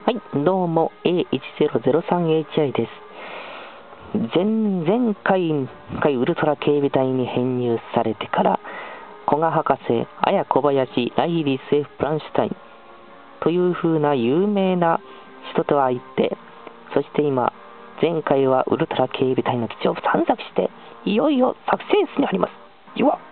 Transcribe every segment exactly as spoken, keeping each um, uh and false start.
はい、どうも エーいちゼロゼロさんエイチアイ です。前々回回ウルトラ警備隊に編入されてから、古賀博士、綾小林、ライリス・エフ・ブランシュタインという風な有名な人とは言って、そして今、前回はウルトラ警備隊の基地を散策して、いよいよ作戦室に入ります。では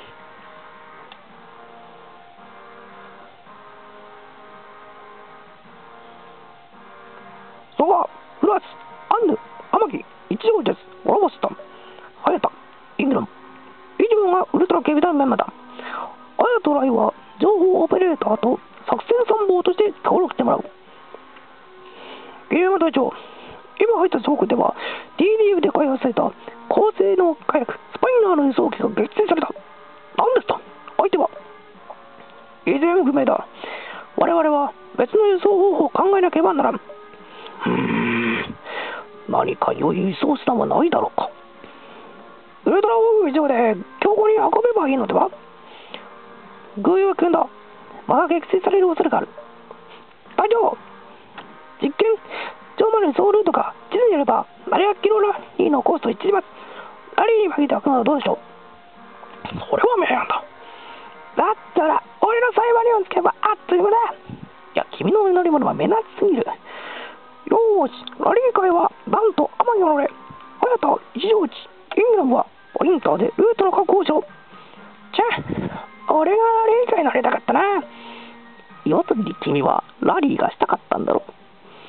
ソワ、フランス、アンヌ、天城、一条です。オロボスタン、ハヤタ、イングラム。以上がウルトラ警備隊のメンバーだ。アヤとライは情報オペレーターと作戦参謀として協力してもらう。ゲーム隊長、今入った倉庫では ティーディーエフ で開発された高性能火薬スパイナーの輸送機が撃墜された。何ですと、相手は。依然不明だ。我々は別の輸送方法を考えなければならん。うーん、何か良い輸送手段はないだろうか。ウルトラオーブ以上で強行に運べばいいのでは。偶用君だ。まだ撃墜される恐れがある。隊長、実験上までの輸送ルートが地図によればななひゃくキロラリーのコースと一致します。ラリーに負けて開くのはどうでしょう。それは明暗だ。だったら俺のサイバリオンつけばあっという間だ。いや、君の乗り物は目立ちすぎる。よーし、ラリー会はダンと天城の俺、早田、一条内、イングラムはポインターでルートの確保しよう。ちゃ、俺がラリー会乗れたかったな。要するに君はラリーがしたかったんだろう。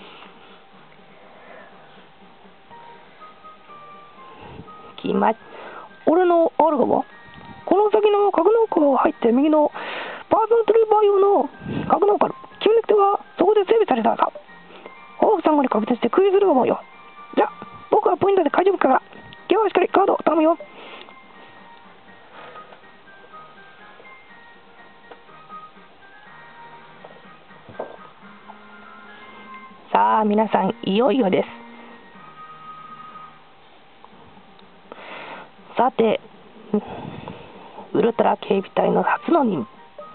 決まっ、俺のアルガはこの先の格納庫が入って右のパーソントルーバー用の格納庫ある。君の手はそこで整備されたさ。ホークさん号に確定して空輸すると思うよ。じゃあ僕はポインターで解除物から、今日はしっかりカード頼むよ。さあ皆さん、いよいよです。さて、ウルトラ警備隊の初の任務、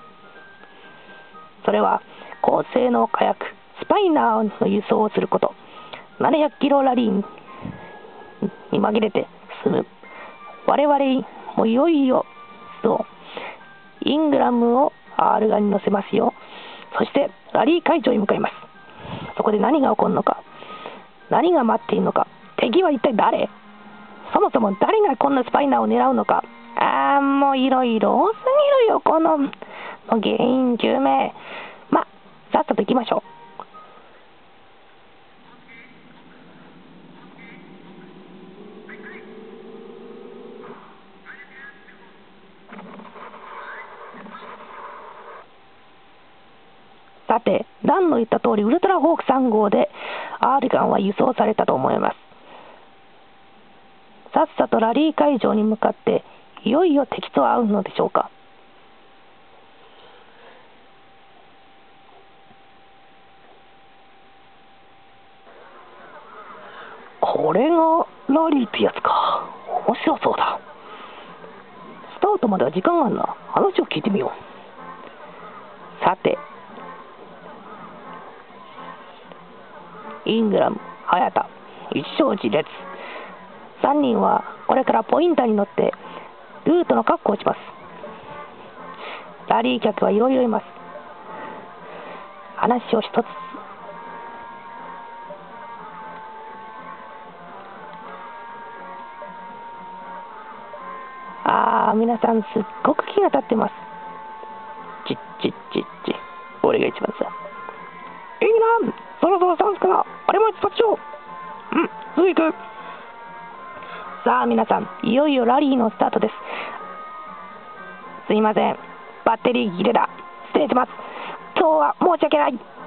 それは高性能火薬スパイナーの輸送をすること。ななひゃくキロラリーに紛れて進む。我々もいよいよそうイングラムを アール ガンに乗せますよ。そしてラリー会場に向かいます。そこで何が起こるのか、何が待っているのか、敵は一体誰、そもそも誰がこんなスパイナーを狙うのか。ああ、もういろいろ多すぎるよ、このの原因究明。まあさっさと行きましょう。さて、ダンの言った通り、ウルトラホークさん号で アール ガンは輸送されたと思います。さっさとラリー会場に向かっていよいよ敵と会うのでしょうか。これがラリーってやつか。面白そうだ。スタートまでは時間があるな。話を聞いてみよう。さて、イングラム、早田、一条寺列、さんにんはこれからポインターに乗ってルートの確保をします。ラリー客はいろいろいます。話を一つ。ああ、皆さんすっごく気が立ってます。ちっちっちっち、俺が一番さ。イングラム、そろそろサンスからあれも出発しよう。うん、すぐ行く。さあ皆さん、いよいよラリーのスタートです。すいません、バッテリー切れだ。失礼します。今日は申し訳ない。